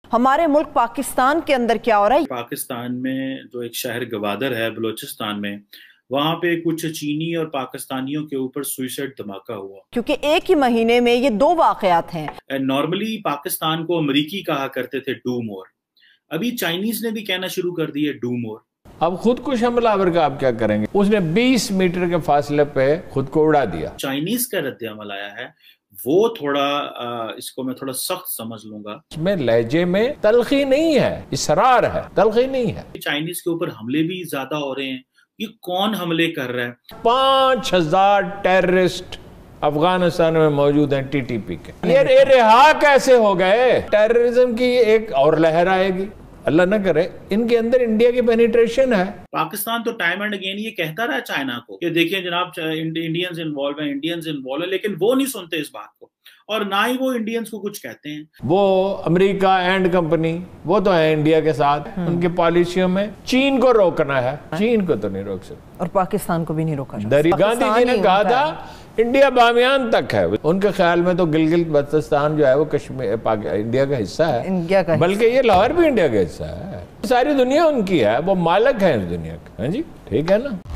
हमारे मुल्क पाकिस्तान के अंदर क्या हो रहा है? पाकिस्तान में जो एक शहर गवादर है बलूचिस्तान में, वहां पे कुछ चीनी और पाकिस्तानियों के ऊपर सुइसाइड धमाका हुआ। क्योंकि एक ही महीने में ये दो वाकयात हैं। नॉर्मली पाकिस्तान को अमरीकी कहा करते थे डू मोर, अभी चाइनीज ने भी कहना शुरू कर दिया डू मोर। अब खुदकुश हमलावर का आप क्या करेंगे? उसने 20 मीटर के फासले पे खुद को उड़ा दिया। चाइनीज का रद्द-ए-अमल आया है, वो थोड़ा इसको मैं थोड़ा सख्त समझ लूंगा। इसमें लहजे में तलखी नहीं है, इसरार है, तलखी नहीं है। चाइनीज के ऊपर हमले भी ज्यादा हो रहे हैं। ये कौन हमले कर रहा है? 5000 टेररिस्ट अफगानिस्तान में मौजूद हैं टीटीपी के। ये रिहा कैसे हो गए? टेररिज्म की एक और लहर आएगी, अल्लाह न करे। इनके अंदर इंडिया की पेनिट्रेशन है। पाकिस्तान तो टाइम एंड अगेन ये कहता रहा चाइना को कि देखिए जनाब इंडियंस इन्वॉल्व है, इंडियंस इन्वॉल्व है, लेकिन वो नहीं सुनते इस बात को, और ना ही वो इंडियंस को कुछ कहते हैं। वो अमेरिका एंड कंपनी वो तो है इंडिया के साथ, उनकी पॉलिसियों में चीन को रोकना है। चीन को तो नहीं रोक सकते और पाकिस्तान को भी नहीं रोका। गांधी जी ने कहा था इंडिया बामियान तक है। उनके ख्याल में तो गिलगित बल्तिस्तान जो है वो कश्मीर इंडिया का हिस्सा है, बल्कि ये लाहौर भी इंडिया का हिस्सा है। सारी दुनिया उनकी है, वो मालिक है इस दुनिया के। हाँ जी, ठीक है ना।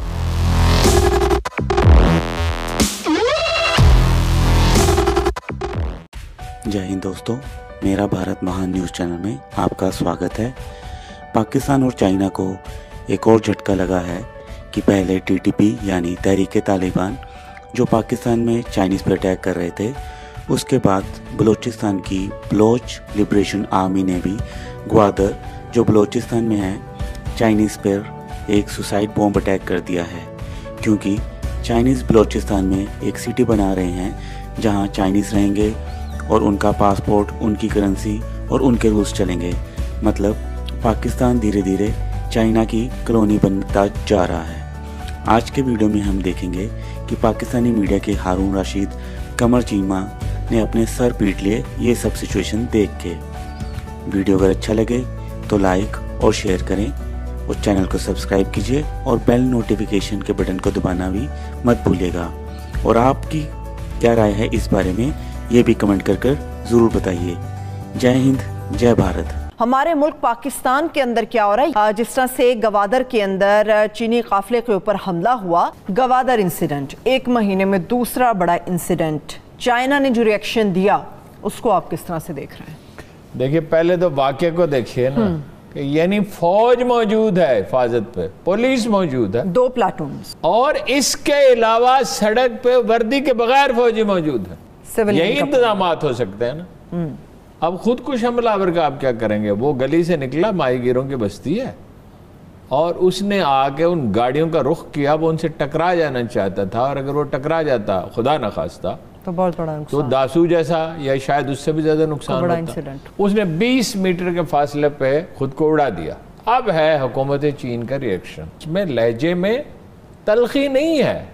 जय हिंद दोस्तों, मेरा भारत महान न्यूज़ चैनल में आपका स्वागत है। पाकिस्तान और चाइना को एक और झटका लगा है कि पहले टीटीपी यानी तहरीक-ए-तालिबान जो पाकिस्तान में चाइनीज़ पर अटैक कर रहे थे, उसके बाद बलूचिस्तान की बलोच लिबरेशन आर्मी ने भी ग्वादर जो बलूचिस्तान में है चाइनीज़ पर एक सुसाइड बॉम्ब अटैक कर दिया है। क्योंकि चाइनीज़ बलूचिस्तान में एक सिटी बना रहे हैं जहां चाइनीज़ रहेंगे और उनका पासपोर्ट, उनकी करेंसी और उनके रूल्स चलेंगे। मतलब पाकिस्तान धीरे धीरे चाइना की कॉलोनी बनता जा रहा है। आज के वीडियो में हम देखेंगे कि पाकिस्तानी मीडिया के हारून रशीद, कमर चीमा ने अपने सर पीट लिए ये सब सिचुएशन देख के। वीडियो अगर अच्छा लगे तो लाइक और शेयर करें और चैनल को सब्सक्राइब कीजिए और बेल नोटिफिकेशन के बटन को दबाना भी मत भूलिएगा। और आपकी क्या राय है इस बारे में ये भी कमेंट कर जरूर बताइए। जय हिंद, जय भारत। हमारे मुल्क पाकिस्तान के अंदर क्या हो रहा है? जिस तरह से गवादर के अंदर चीनी काफिले के ऊपर हमला हुआ, गवादर इंसिडेंट एक महीने में दूसरा बड़ा इंसिडेंट। चाइना ने जो रिएक्शन दिया उसको आप किस तरह से देख रहे हैं? देखिए, पहले तो वाक्य को देखिए ना, यानी फौज मौजूद है हिफाजत पे, पुलिस मौजूद है, 2 प्लाटून, और इसके अलावा सड़क पे वर्दी के बगैर फौजी मौजूद है। यही इंतजाम हो सकते हैं ना। अब खुदकुश हमलावर का आप क्या करेंगे? वो गली से निकला, माहीगीरों की बस्ती है, और उसने आके उन गाड़ियों का रुख किया। वो उनसे टकरा जाना चाहता था, और अगर वो टकरा जाता खुदा न खास्ता तो बहुत बड़ा नुकसान, तो दासू जैसा या शायद उससे भी ज्यादा नुकसान होता। उसने 20 मीटर के फासले पे खुद को उड़ा दिया। अब है हुकूमत चीन का रिएक्शन। में लहजे में तलखी नहीं है,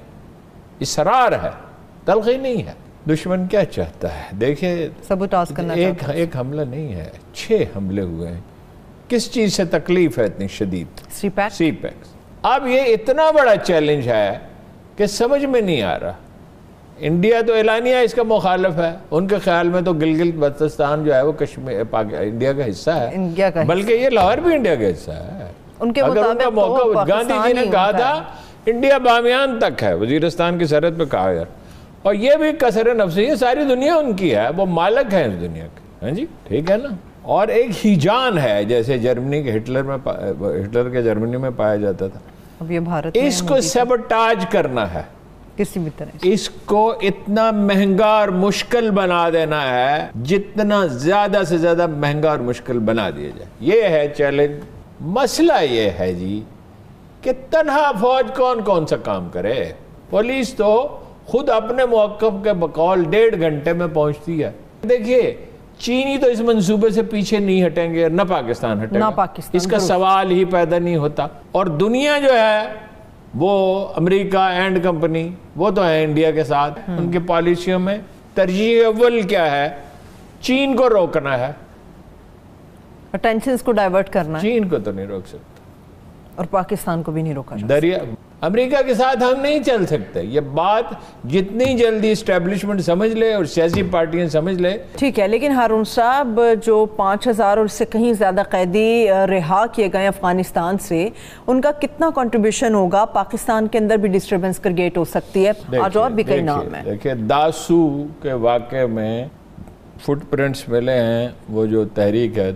इसरार है, तलखी नहीं है। दुश्मन क्या चाहता है? देखिए, सबूताज करना चाहता है। एक हमला नहीं है, 6 हमले हुए हैं। किस चीज से तकलीफ है इतनी शदीद? सीपैक्स। अब ये इतना बड़ा चैलेंज है कि समझ में नहीं आ रहा। इंडिया तो एलानिया इसका मुखालिफ है। उनके ख्याल में तो गिलगित बल्तिस्तान जो है वो कश्मीर इंडिया का हिस्सा है, बल्कि ये लाहौर भी इंडिया का हिस्सा है। उनके अगर उनका मौका, गांधी जी ने कहा था इंडिया बामियान तक है, वजीरिस्तान की सरहद पे कहा यार। और ये भी कसर नफ्सी, ये सारी दुनिया उनकी है, वो मालिक है इस दुनिया के। हाँ जी, ठीक है ना। और एक हिजान है, जैसे जर्मनी के हिटलर के जर्मनी में पाया जाता था। अब ये भारत इसको सबटाज करना है किसी भी तरह। इसको इतना महंगा और मुश्किल बना देना है, जितना ज्यादा से ज्यादा महंगा और मुश्किल बना दिया जाए। ये है चैलेंज। मसला ये है जी कि तन्हा फौज कौन कौन सा काम करे? पुलिस तो खुद अपने मौक़िफ़ के बकौल 1.5 घंटे में पहुंचती है। देखिए, चीनी तो इस मंसूबे से पीछे नहीं हटेंगे, न पाकिस्तान हटेगा, ना पाकिस्तान, इसका सवाल ही पैदा नहीं होता। और दुनिया जो है वो अमेरिका एंड कंपनी वो तो है इंडिया के साथ, उनकी पॉलिसियों में तरजीह अव्वल क्या है? चीन को रोकना है, टेंशंस को डाइवर्ट करना है। चीन को तो नहीं रोक सकता। और पाकिस्तान को भी नहीं रोका जा दरिया अमेरिका के साथ हम नहीं चल सकते। ये बात जितनी जल्दी इस्टेब्लिशमेंट समझ ले और सियासी पार्टियां समझ ले। ठीक है, लेकिन हारून साहब, जो 5000 और इससे कहीं ज़्यादा कैदी रिहा किए गए अफगानिस्तान से, उनका कितना कंट्रीब्यूशन होगा? पाकिस्तान के अंदर भी डिस्टर्बेंस क्रिएट हो सकती है। आज और भी कई नाम है। देखिए, दासू के वाक़े में फुटप्रिंट्स मिले हैं। वो जो तहरीक है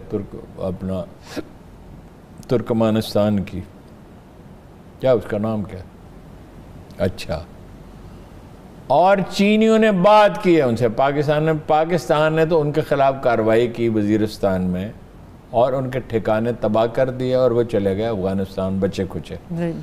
तुर्कमानिस्तान की, क्या उसका नाम क्या? अच्छा, और चीनियों ने बात की है उनसे। पाकिस्तान ने तो उनके खिलाफ कार्रवाई की वजीरिस्तान में और उनके ठिकाने तबाह कर दिए और वो चले गए अफगानिस्तान बचे खुचे।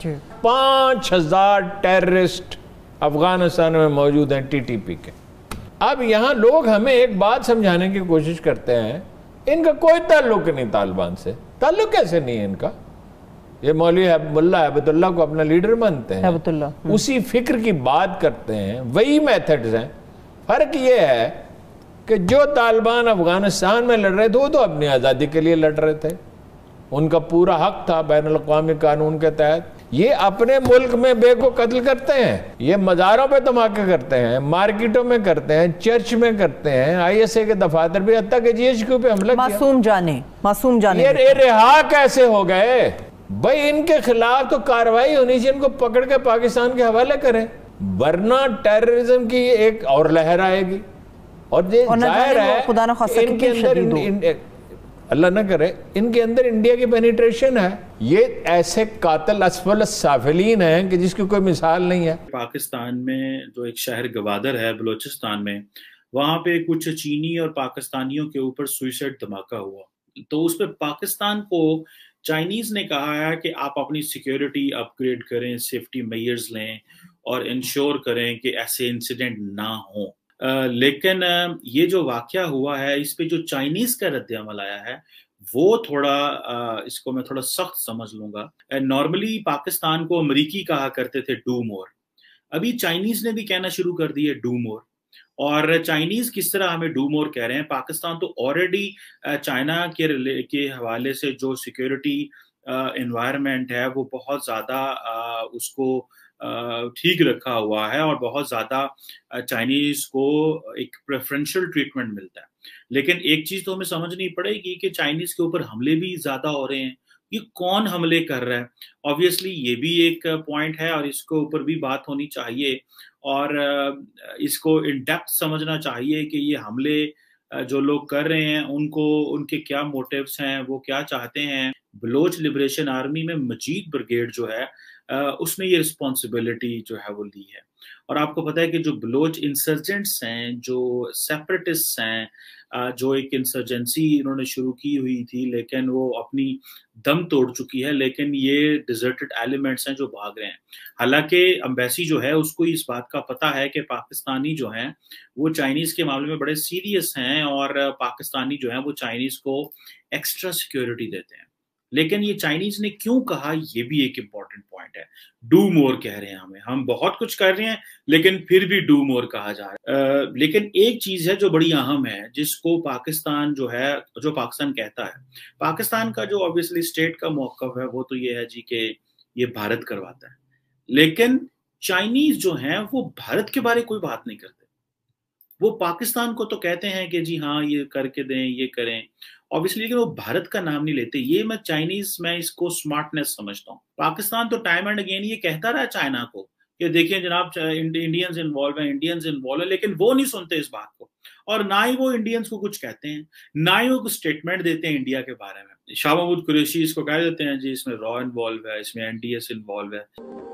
5000 टेररिस्ट अफगानिस्तान में मौजूद हैं टीटीपी के। अब यहाँ लोग हमें एक बात समझाने की कोशिश करते हैं, इनका कोई ताल्लुक नहीं तालिबान से। ताल्लुक कैसे नहीं है इनका? ये मौलवी मुल्ला हैबतुल्लाह को अपना लीडर मानते हैं, उसी फिक्र की बात करते हैं, वही मेथड्स हैं। फर्क ये है कि जो तालिबान अफगानिस्तान में लड़ रहे थे वो तो अपनी आज़ादी के लिए लड़ रहे थे, उनका पूरा हक था बैनुल-अक़वामी कानून के तहत। ये अपने मुल्क में बेको कत्ल करते हैं, ये मज़ारों पे धमाके करते हैं, मार्केटों में करते हैं, चर्च में करते हैं, ISA के दफातर भी, हत्ता के GHQ पे हमला किया। मासूम जाने ये रिहा कैसे हो गए भाई? इनके खिलाफ तो कार्रवाई होनी चाहिए, इनको पकड़ के पाकिस्तान के हवाले करें, वरना टेररिज्म की एक और लहर आएगी। और ये जाहिर है इनके अंदर अल्लाह न करे इनके अंदर इंडिया की पेनिट्रेशन है। ये ऐसे कातिल असफल साफिलीन हैं कि जिसकी कोई मिसाल नहीं है। पाकिस्तान में जो एक शहर गवादर है बलूचिस्तान में, वहां पे कुछ चीनी और पाकिस्तानियों के ऊपर सुइसाइड धमाका हुआ। तो उस पर पाकिस्तान को चाइनीज ने कहा है कि आप अपनी सिक्योरिटी अपग्रेड करें, सेफ्टी मेजर्स लें और इंश्योर करें कि ऐसे इंसिडेंट ना हो। लेकिन ये जो वाकया हुआ है, इस पे जो चाइनीज का रद्द-ए-अमल आया है वो थोड़ा इसको मैं थोड़ा सख्त समझ लूंगा। नॉर्मली पाकिस्तान को अमेरिकी कहा करते थे डू मोर, अभी चाइनीज ने भी कहना शुरू कर दिया डू मोर। और चाइनीज किस तरह हमें डू मोर कह रहे हैं? पाकिस्तान तो ऑलरेडी चाइना के हवाले से जो सिक्योरिटी एनवायरनमेंट है वो बहुत ज्यादा उसको ठीक रखा हुआ है और बहुत ज्यादा चाइनीज को एक प्रेफरेंशियल ट्रीटमेंट मिलता है। लेकिन एक चीज तो हमें समझनी पड़ेगी कि चाइनीज के ऊपर हमले भी ज्यादा हो रहे हैं। ये कौन हमले कर रहा है? ऑब्वियसली ये भी एक पॉइंट है और इसके ऊपर भी बात होनी चाहिए और इसको इन डेप्थ समझना चाहिए कि ये हमले जो लोग कर रहे हैं उनको उनके क्या मोटिव्स हैं, वो क्या चाहते हैं। बलोच लिबरेशन आर्मी में मजीद ब्रिगेड जो है उसने ये रिस्पॉन्सिबिलिटी जो है वो ली है। और आपको पता है कि जो बलोच इंसर्जेंट्स हैं, जो सेपरेटिस्ट हैं, जो एक इंसर्जेंसी इन्होंने शुरू की हुई थी लेकिन वो अपनी दम तोड़ चुकी है, लेकिन ये डिजर्टेड एलिमेंट्स हैं जो भाग रहे हैं। हालांकि एम्बेसी जो है उसको इस बात का पता है कि पाकिस्तानी जो हैं वो चाइनीज के मामले में बड़े सीरियस हैं और पाकिस्तानी जो हैं वो चाइनीज को एक्स्ट्रा सिक्योरिटी देते हैं। लेकिन ये चाइनीज ने क्यों कहा, ये भी एक इम्पॉर्टेंट पॉइंट है। डू मोर कह रहे हैं हम बहुत कुछ कर रहे हैं लेकिन फिर भी डू मोर कहा जा रहा है। लेकिन एक चीज है जो बड़ी अहम है, जिसको पाकिस्तान जो है, जो पाकिस्तान कहता है, पाकिस्तान का जो ऑब्वियसली स्टेट का मौक़िफ़ है वो तो ये है जी कि ये भारत करवाता है। लेकिन चाइनीज जो हैं वो भारत के बारे कोई बात नहीं करते। वो पाकिस्तान को तो कहते हैं कि जी हाँ ये करके दें, ये करें ऑब्वियसली, लेकिन वो भारत का नाम नहीं लेते। ये मैं इसको स्मार्टनेस समझता हूँ। पाकिस्तान तो टाइम एंड अगेन ये कहता रहा चाइना को कि देखिए जनाब इंडियंस इन्वॉल्व है, लेकिन वो नहीं सुनते इस बात को और ना ही वो इंडियंस को कुछ कहते हैं, ना ही वो कुछ स्टेटमेंट देते हैं इंडिया के बारे में। शाह महमूद कुरैशी इसको कह देते हैं जी इसमें रॉ इन्वॉल्व है, इसमें NTS इन्वॉल्व है।